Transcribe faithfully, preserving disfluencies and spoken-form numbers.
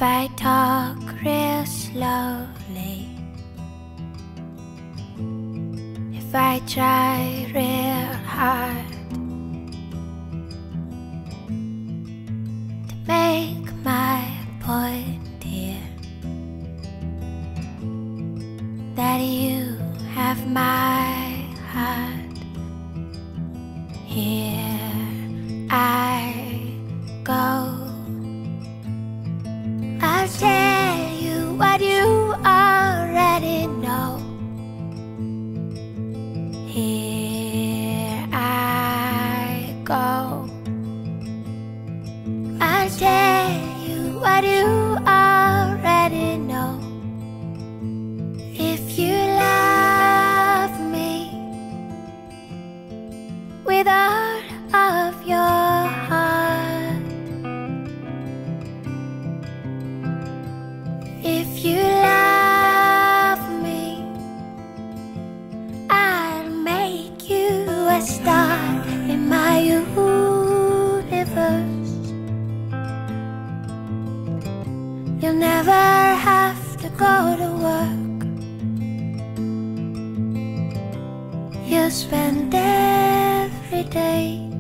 I talk real slowly, if I try real hard to make my point here, that you have my heart, here I go. I'll tell you what you already know. Here I go. I'll tell you what you already know. If you love me with all of your heart, if you love me, I'll make you a star in my universe. You'll never have to go to work. You'll spend every day